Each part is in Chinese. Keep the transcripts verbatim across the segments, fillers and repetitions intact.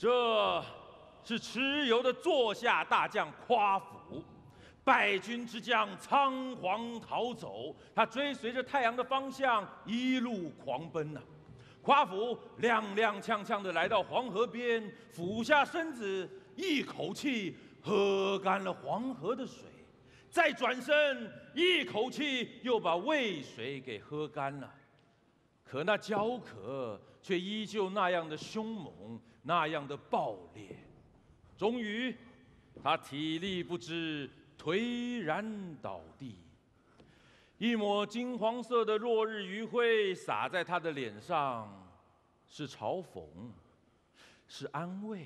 这是蚩尤的座下大将夸父，败军之将仓皇逃走，他追随着太阳的方向一路狂奔呐、啊。夸父踉踉跄跄地来到黄河边，俯下身子，一口气喝干了黄河的水，再转身，一口气又把渭水给喝干了。可那焦渴却依旧那样的凶猛，那样的暴烈。终于，他体力不支，颓然倒地。一抹金黄色的落日余晖洒在他的脸上，是嘲讽，是安慰。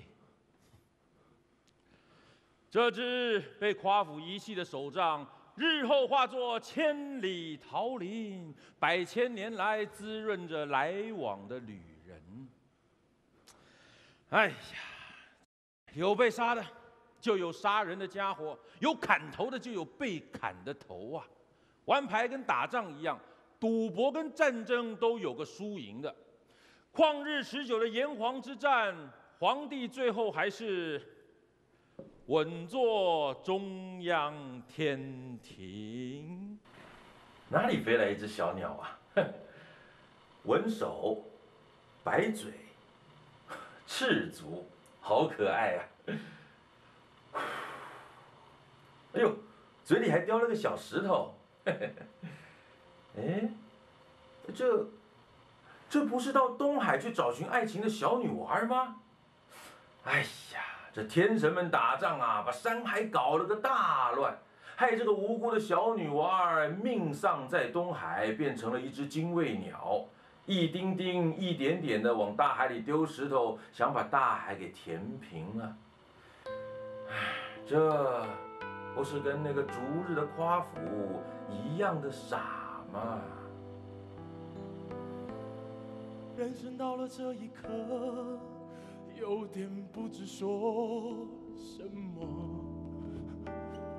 这支被夸父遗弃的手杖，日后化作千里桃林，百千年来滋润着来往的旅人。哎呀，有被杀的，就有杀人的家伙；有砍头的，就有被砍的头啊！玩牌跟打仗一样，赌博跟战争都有个输赢的。旷日持久的炎黄之战，皇帝最后还是稳坐中央天庭。哪里飞来一只小鸟啊？文手，白嘴，赤足，好可爱啊！哎呦，嘴里还叼了个小石头。哎，这这不是到东海去找寻爱情的小女娃吗？哎呀，这天神们打仗啊，把山海搞了个大乱，害这个无辜的小女娃命丧在东海，变成了一只精卫鸟，一丁丁、一点点的往大海里丢石头，想把大海给填平啊！哎，这不是跟那个逐日的夸父一样的傻吗？ 人生到了这一刻，有点不知说什么。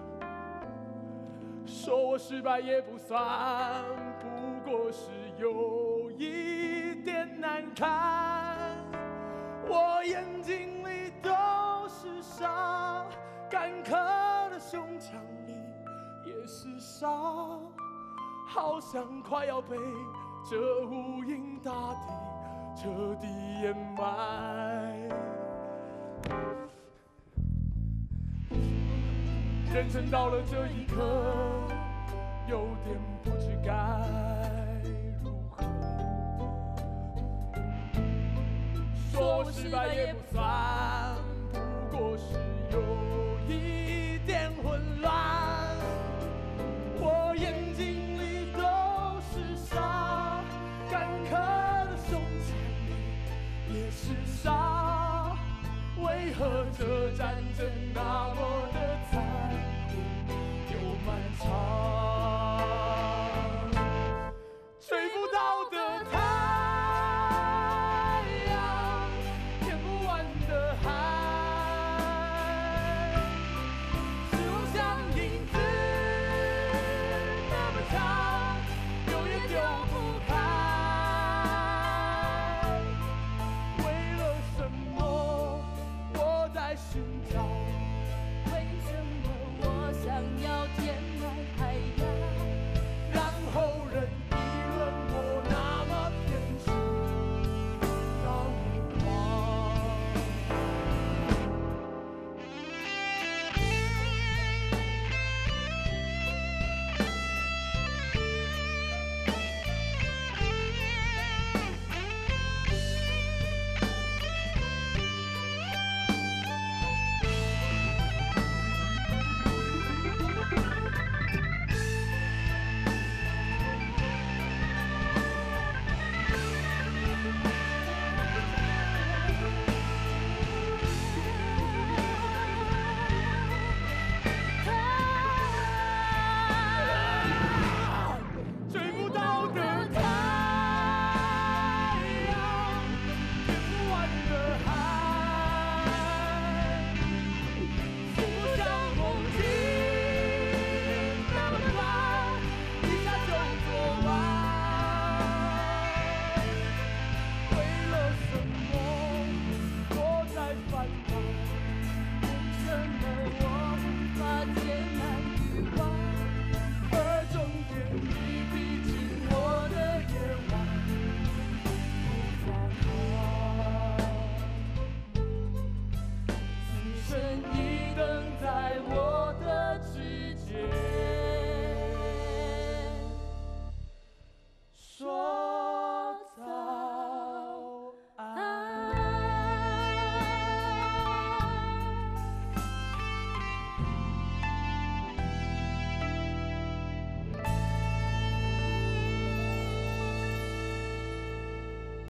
说我失败也不算，不过是有一点难看。我眼睛里都是沙，干渴的胸腔里也是沙，好像快要被这无垠大地彻底掩埋。人生到了这一刻，有点不知该如何。说我失败也不算，不过是有一点混乱。我眼睛里都是沙，干渴的胸腔里也是沙。为何这战争那么的残酷又漫长？追不到的太阳，填不完的海。 句话。